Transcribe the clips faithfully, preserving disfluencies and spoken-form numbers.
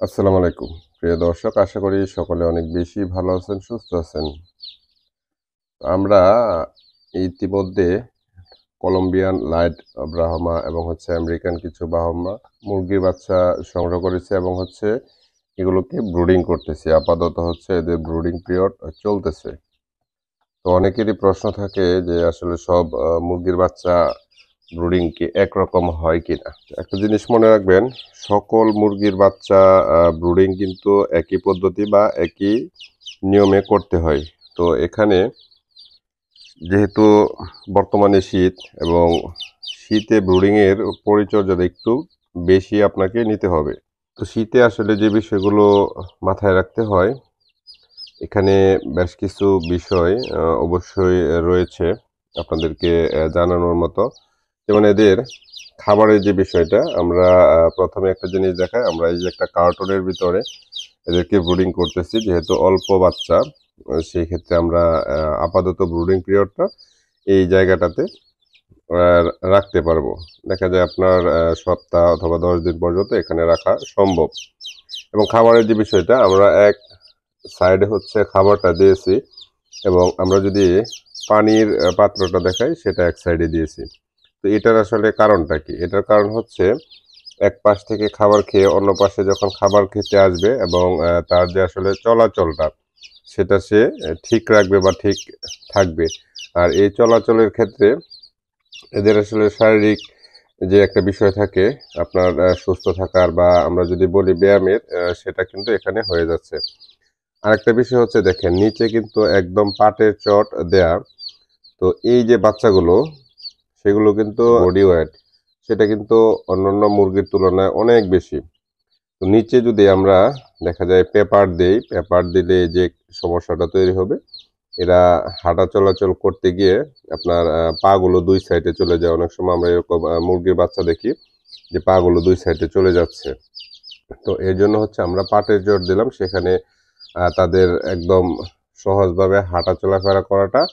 আসসালামু আলাইকুম প্রিয় দর্শক, আশা করি সকলে অনেক বেশি ভালো আছেন, সুস্থ আছেন। আমরা ইতিমধ্যে কলম্বিয়ান লাইট ব্রাহ্মা এবং হচ্ছে আমেরিকান কিছু ব্রাহ্মা মুরগির বাচ্চা সংগ্রহ করেছি এবং হচ্ছে এগুলোকে ব্রুডিং করতেছি। আপাতত হচ্ছে এদের ব্রুডিং পিরিয়ড চলতেছে। তো অনেকেরই প্রশ্ন থাকে যে আসলে সব আহ, মুরগির বাচ্চা ব্রুডিং কি একরকম হয় কিনা। একটা জিনিস মনে রাখবেন, সকল মুরগির বাচ্চা ব্রুডিং কিন্তু একই পদ্ধতি বা একই নিয়মে করতে হয়। তো এখানে যেহেতু বর্তমানে শীত এবং শীতে ব্রুডিংয়ের পরিচর্যাটা একটু বেশি আপনাকে নিতে হবে। তো শীতে আসলে যে বিষয়গুলো মাথায় রাখতে হয়, এখানে বেশ কিছু বিষয় আহ, অবশ্যই রয়েছে আপনাদেরকে আহ, জানানোর মতো। যেমন এদের খাবারের যে বিষয়টা, আমরা আহ, প্রথমে একটা জিনিস দেখাই। আমরা এই যে একটা কার্টনের ভিতরে এদেরকে ব্রুডিং করতেছি, যেহেতু অল্প বাচ্চা, আহ, সেই ক্ষেত্রে আমরা আহ, আপাতত ব্রুডিং পিরিয়ডটা এই জায়গাটাতে আহ, রাখতে পারবো। দেখা যায় আপনার আহ, সপ্তাহ অথবা দশ দিন পর্যন্ত এখানে রাখা সম্ভব। এবং খাবারের যে বিষয়টা, আমরা এক সাইডে হচ্ছে খাবারটা দিয়েছি এবং আমরা যদি পানির আহ, পাত্রটা দেখাই, সেটা এক সাইডে দিয়েছি। তো এটার আসলে কারণটা কি? এটার কারণ হচ্ছে এক পাশ থেকে খাবার খেয়ে অন্য পাশে যখন খাবার খেতে আসবে এবং আহ, তার যে আসলে চলাচলটা, সেটা সে আহ, ঠিক রাখবে বা ঠিক থাকবে। আর এই চলাচলের ক্ষেত্রে এদের আসলে শারীরিক যে একটা বিষয় থাকে আপনার আহ, সুস্থ থাকার, বা আমরা যদি বলি ব্যায়ামের, আহ, সেটা কিন্তু এখানে হয়ে যাচ্ছে। আরেকটা বিষয় হচ্ছে, দেখেন নিচে কিন্তু একদম পাটের চট দেয়া। তো এই যে বাচ্চাগুলো, সেগুলো কিন্তু বডি ওয়েট সেটা কিন্তু অন্যান্য মুরগির তুলনায় অনেক বেশি। তো নিচে যদি আমরা দেখা যায় পেপার দেই, পেপার দিলে যে সমস্যাটা তৈরি হবে, এরা হাঁটা চলাচল করতে গিয়ে আপনার আহ, পাগুলো দুই সাইডে চলে যায়। অনেক সময় আমরা এরকম আহ, মুরগির বাচ্চা দেখি যে পাগুলো দুই সাইডে চলে যাচ্ছে। তো এর জন্য হচ্ছে আমরা পাটের জোর দিলাম, সেখানে আহ, তাদের একদম সহজভাবে হাঁটা চলাফেরা করাটা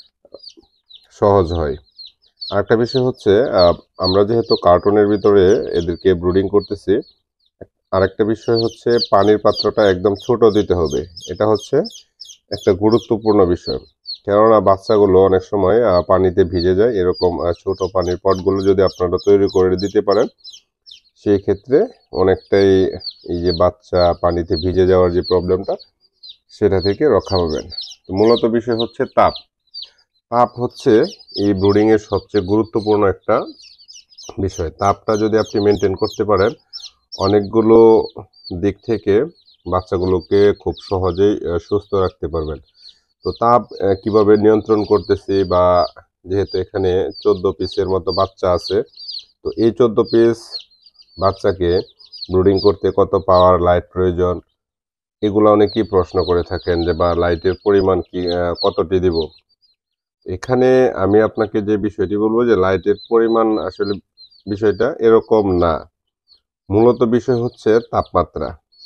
সহজ হয়। আরেকটা বিষয় হচ্ছে, আহ, আমরা যেহেতু কার্টুনের ভিতরে এদেরকে ব্রুডিং করতেছি, আরেকটা বিষয় হচ্ছে পানির পাত্রটা একদম ছোট দিতে হবে। এটা হচ্ছে একটা গুরুত্বপূর্ণ বিষয়। কেননা বাচ্চাগুলো অনেক সময় আহ, পানিতে ভিজে যায়। এরকম আহ, ছোট পানির পটগুলো যদি আপনারা তৈরি করে দিতে পারেন, সেই ক্ষেত্রে অনেকটাই এই যে বাচ্চা পানিতে ভিজে যাওয়ার যে প্রবলেমটা, সেটা থেকে রক্ষা পাবেন। তো মূলত বিষয় হচ্ছে তাপ। তাপ হচ্ছে এই ব্রুডিং এর সবচেয়ে গুরুত্বপূর্ণ একটা বিষয়। তাপটা যদি আপনি মেনটেন করতে পারেন, অনেকগুলো দিক থেকে বাচ্চাগুলোকে খুব সহজেই আহ, সুস্থ রাখতে পারবেন। তো তাপ আহ, কিভাবে নিয়ন্ত্রণ করতেছি, বা যেহেতু এখানে চোদ্দ পিসের মতো বাচ্চা আছে, তো এই চোদ্দ পিস বাচ্চাকে ব্রুডিং করতে কত পাওয়ার লাইট প্রয়োজন, এগুলো অনেকেই প্রশ্ন করে থাকেন যে বা লাইটের পরিমাণ কি, আহ, কতটি দিব। এখানে আমি আপনাকে যে বিষয়টি বলবো, যে লাইটের পরিমাণ আসলে বিষয়টা এরকম না। মূলত বিষয় হচ্ছে তাপমাত্রা।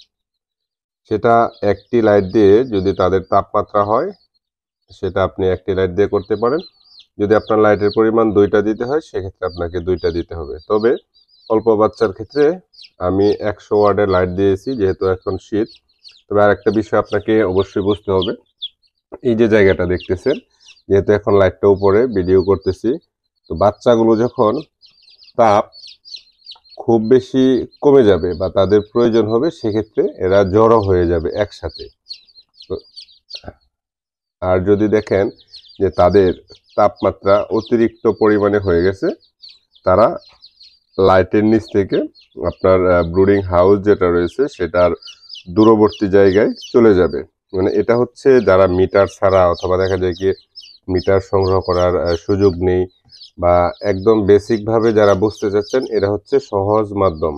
সেটা একটি লাইট দিয়ে যদি তাদের তাপমাত্রা হয়, সেটা আপনি একটি লাইট দিয়ে করতে পারেন। যদি আপনার লাইটের পরিমাণ দুইটা দিতে হয়, সেক্ষেত্রে আপনাকে দুইটা দিতে হবে। তবে অল্প বাচ্চার ক্ষেত্রে আমি একশো ওয়ার্ডের লাইট দিয়েছি, যেহেতু এখন শীত। তবে আরেকটা বিষয় আপনাকে অবশ্যই বুঝতে হবে, এই যে জায়গাটা দেখতেছেন, যেহেতু এখন লাইটটা উপরে ভিডিও করতেছি, তো বাচ্চাগুলো যখন তাপ খুব বেশি কমে যাবে বা তাদের প্রয়োজন হবে, সেক্ষেত্রে এরা জড়ো হয়ে যাবে একসাথে। তো আর যদি দেখেন যে তাদের তাপমাত্রা অতিরিক্ত পরিমাণে হয়ে গেছে, তারা লাইটের নিচ থেকে আপনার ব্রুডিং হাউস যেটা রয়েছে, সেটার দূরবর্তী জায়গায় চলে যাবে। মানে এটা হচ্ছে যারা মিটার ছাড়া, অথবা দেখা যায় কি মিটার সংগ্রহ করার আহ, সুযোগ নেই, বা একদম বেসিকভাবে যারা বুঝতে চাচ্ছেন, এটা হচ্ছে সহজ মাধ্যম।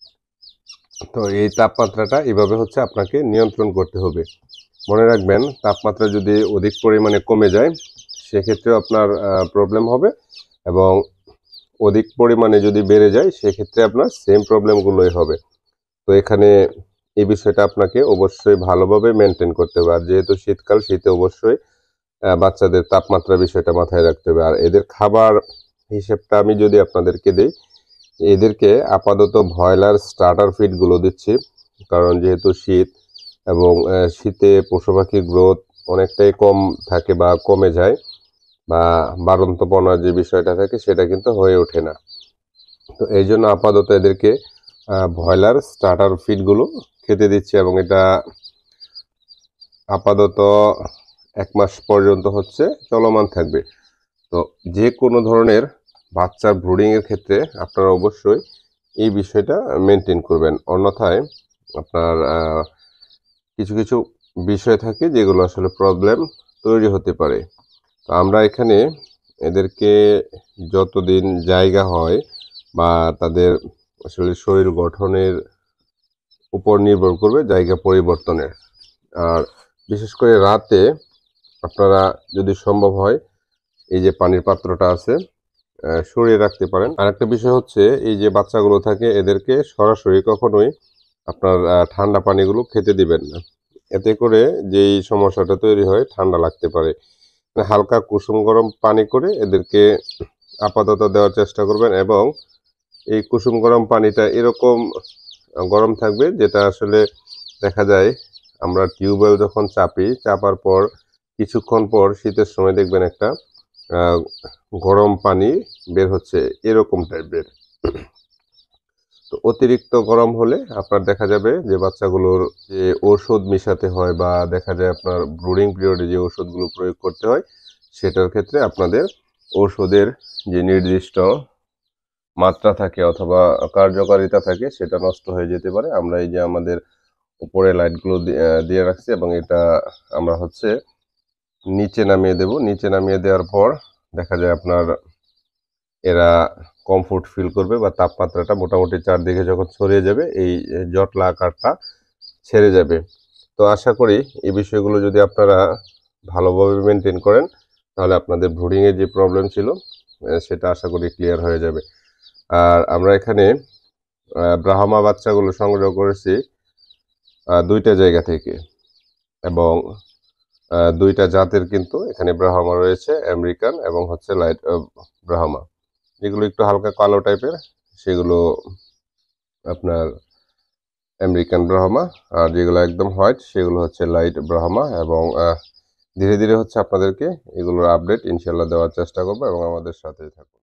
তো এই তাপমাত্রাটা এভাবে হচ্ছে আপনাকে নিয়ন্ত্রণ করতে হবে। মনে রাখবেন, তাপমাত্রা যদি অধিক পরিমাণে কমে যায়, সেক্ষেত্রেও আপনার প্রবলেম হবে, এবং অধিক পরিমাণে যদি বেড়ে যায়, সেক্ষেত্রে আপনার সেম প্রবলেমগুলোই হবে। তো এখানে এই বিষয়টা আপনাকে অবশ্যই ভালোভাবে মেনটেন করতে হবে। আর যেহেতু শীতকাল, শীতে অবশ্যই আহ, বাচ্চাদের তাপমাত্রা বিষয়টা মাথায় রাখতে হবে। আর এদের খাবার হিসেবটা আমি যদি আপনাদেরকে দিই, এদেরকে আপাতত ব্রয়লার স্টার্টার ফিডগুলো দিচ্ছি। কারণ যেহেতু শীত এবং আহ, শীতে পশু পাখির গ্রোথ অনেকটাই কম থাকে বা কমে যায়, বা বাড়ন্তপনার যে বিষয়টা থাকে সেটা কিন্তু হয়ে ওঠে না। তো এই জন্য আপাতত এদেরকে ব্রয়লার স্টার্টার ফিডগুলো খেতে দিচ্ছে, এবং এটা আপাতত এক মাস পর্যন্ত হচ্ছে চলমান থাকবে। তো যে কোনো ধরনের বাচ্চা ব্রুডিংয়ের ক্ষেত্রে আপনারা অবশ্যই এই বিষয়টা মেনটেন করবেন, অন্যথায় আপনার আহ, কিছু কিছু বিষয় থাকে যেগুলো আসলে প্রবলেম তৈরি হতে পারে। তো আমরা এখানে এদেরকে যতদিন জায়গা হয় বা তাদের আসলে শরীর গঠনের উপর নির্ভর করবে জায়গা পরিবর্তনের। আর বিশেষ করে রাতে আপনারা যদি সম্ভব হয় এই যে পানির পাত্রটা আছে আহ, সরিয়ে রাখতে পারেন। আর একটা বিষয় হচ্ছে এই যে বাচ্চাগুলো থাকে এদেরকে সরাসরি কখনোই আপনার আহ, ঠান্ডা পানিগুলো খেতে দিবেন না। এতে করে যেই সমস্যাটা তৈরি হয় ঠান্ডা লাগতে পারে। মানে হালকা কুসুম গরম পানি করে এদেরকে আপাতত দেওয়ার চেষ্টা করবেন, এবং এই কুসুম গরম পানিটা এরকম গরম থাকবে যেটা আসলে দেখা যায় আমরা টিউবওয়েল যখন চাপি, চাপার পর কিছুক্ষণ পর শীতের সময় দেখবেন একটা আহ, গরম পানি বের হচ্ছে এরকম টাইপের। তো অতিরিক্ত গরম হলে আপনার দেখা যাবে যে বাচ্চাগুলোর যে ওষুধ মিশাতে হয় বা দেখা যায় আপনার ব্রুডিং পিরিয়ডে যে ওষুধগুলো প্রয়োগ করতে হয় সেটার ক্ষেত্রে আপনাদের ওষুধের যে নির্দিষ্ট মাত্রা থাকে অথবা কার্যকারিতা থাকে সেটা নষ্ট হয়ে যেতে পারে। আমরা এই যে আমাদের উপরে লাইটগুলো দিয়ে রাখছি, এবং এটা আমরা হচ্ছে নিচে নামিয়ে দেব। নিচে নামিয়ে দেওয়ার পর দেখা যায় আপনার এরা কমফোর্ট ফিল করবে বা তাপমাত্রাটা মোটামুটি চারদিকে যখন ছড়িয়ে যাবে এই জটলা আকারটা ছেড়ে যাবে। তো আশা করি এই বিষয়গুলো যদি আপনারা ভালোভাবে মেনটেন করেন তাহলে আপনাদের ব্রুডিংয়ের যে প্রবলেম ছিল আহ, সেটা আশা করি ক্লিয়ার হয়ে যাবে। আর আমরা এখানে আহ, ব্রাহ্মা বাচ্চাগুলো সংগ্রহ করেছি আহ, দুইটা জায়গা থেকে, এবং আহ, দুইটা জাতের কিন্তু এখানে ব্রাহ্মা রয়েছে, আমেরিকান এবং হচ্ছে লাইট ব্রাহ্মা। যেগুলো একটু হালকা কালো টাইপের সেগুলো আপনার আমেরিকান ব্রাহ্মা, আর যেগুলো একদম হোয়াইট সেগুলো হচ্ছে লাইট ব্রাহ্মা। এবং আহ, ধীরে ধীরে হচ্ছে আপনাদেরকে এগুলোর আপডেট ইনশাল্লাহ দেওয়ার চেষ্টা করবো, এবং আমাদের সাথেই থাকুন।